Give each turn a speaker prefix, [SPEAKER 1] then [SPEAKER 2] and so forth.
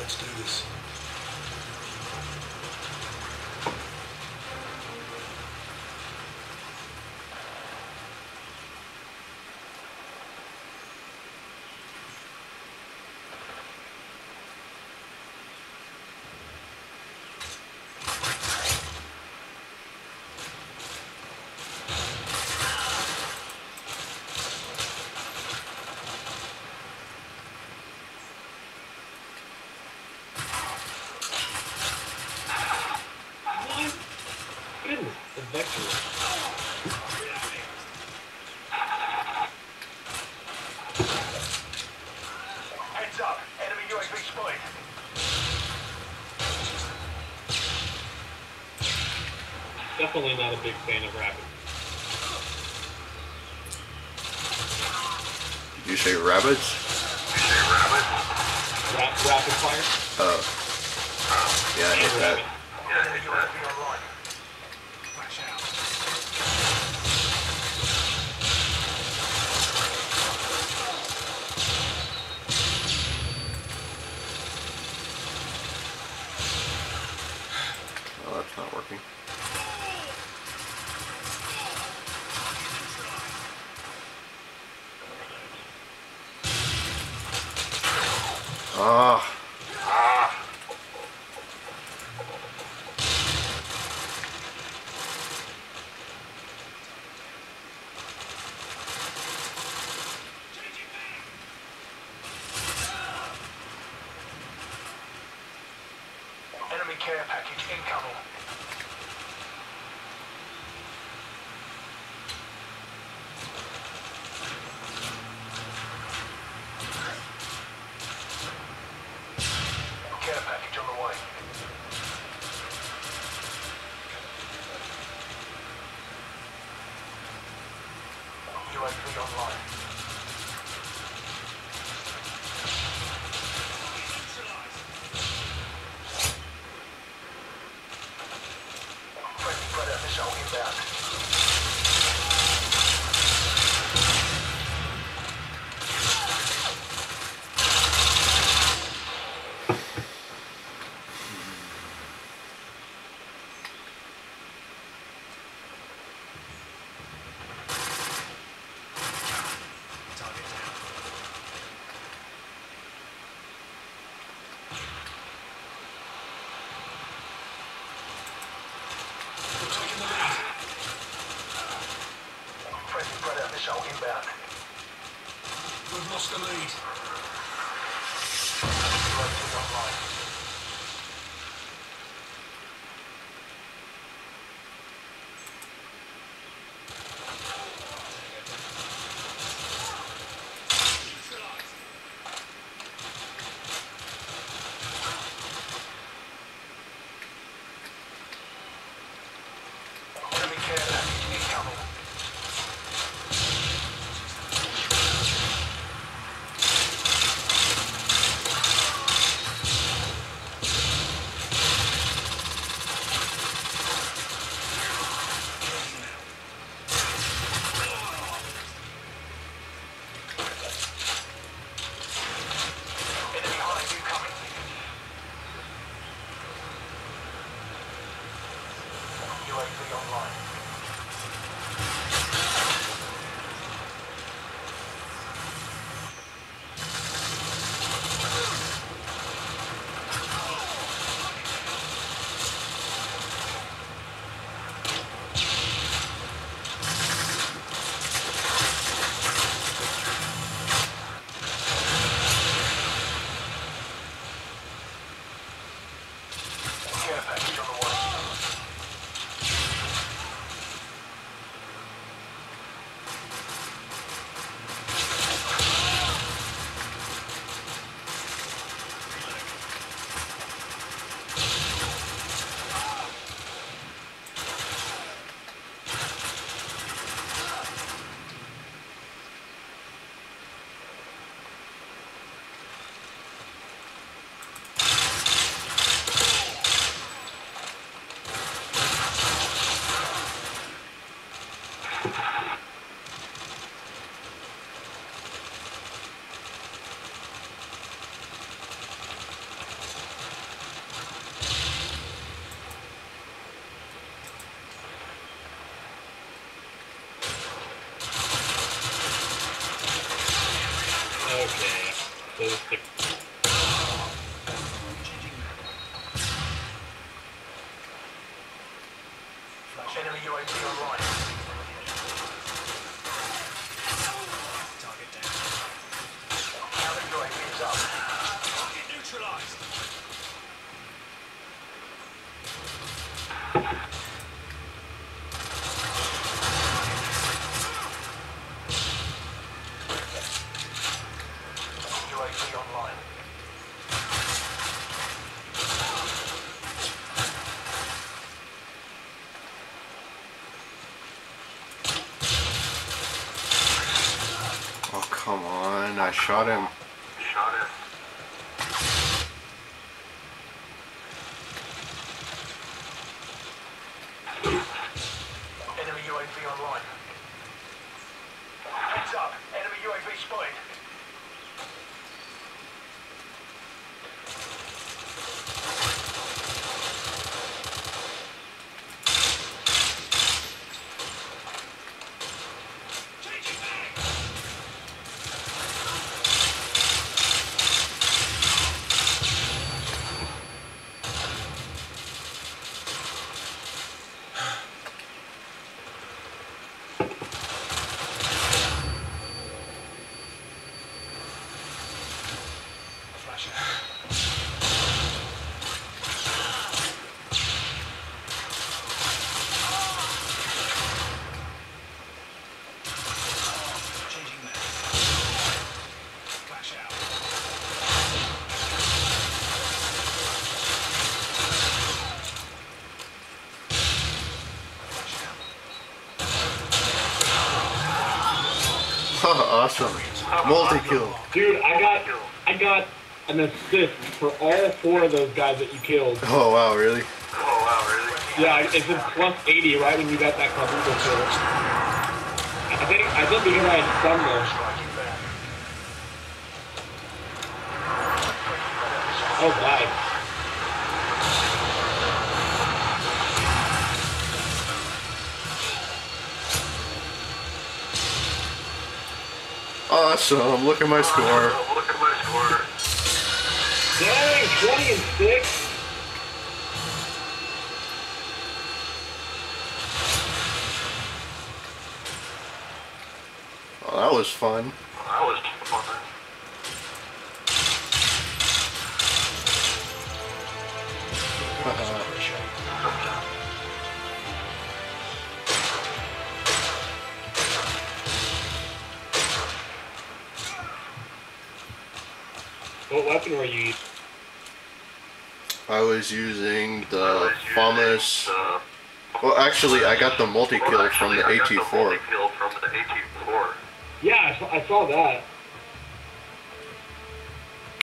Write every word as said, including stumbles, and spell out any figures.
[SPEAKER 1] Let's do this.
[SPEAKER 2] Heads up, enemy U A V spotted.
[SPEAKER 3] Definitely not a big fan of rapid.
[SPEAKER 4] Did you say rabbits?
[SPEAKER 2] You say rabbit?
[SPEAKER 3] Ra rapid fire?
[SPEAKER 4] Oh. Yeah, I hate that.
[SPEAKER 2] Enemy U A V online. Watch out.
[SPEAKER 4] Oh, that's not working. Ah.
[SPEAKER 2] Ah. Enemy care package incoming. Care package on the way. U A V online. Friendly predator missile inbound. Friendly predator missile inbound.
[SPEAKER 1] We've lost the lead.
[SPEAKER 2] U A V online. Enemy care package incoming.
[SPEAKER 3] So it's like,
[SPEAKER 2] Enemy U A V online.
[SPEAKER 1] Target down.
[SPEAKER 2] Counter U A V is up.
[SPEAKER 1] Target neutralized.
[SPEAKER 2] U A V online.
[SPEAKER 4] Oh, come on. I shot him.
[SPEAKER 2] Shot him. Enemy U A V online. Heads up. Enemy U A V spotted.
[SPEAKER 1] Changing mag. Flash out. Changing mag. Flash out. Flash out.
[SPEAKER 4] Awesome. Multi-kill.
[SPEAKER 3] dude, I got, I got an assist for all four of those guys that you killed.
[SPEAKER 4] Oh, wow, really?
[SPEAKER 2] Oh wow, really?
[SPEAKER 3] Yeah, it's in plus eighty right when you got that quadruple kill. I think, I think because I had stunned them.
[SPEAKER 2] Striking back.
[SPEAKER 3] Oh, God.
[SPEAKER 4] Awesome. Look at my score.
[SPEAKER 2] Look at my score.
[SPEAKER 3] Dang, twenty and six.
[SPEAKER 4] Oh, that was fun.
[SPEAKER 2] That was fun.
[SPEAKER 3] What weapon were you using?
[SPEAKER 4] I was using the famous. Well, actually, I got the multi-kill from the A T four.
[SPEAKER 2] Kill from the A T four.
[SPEAKER 3] Yeah, I saw, I saw that.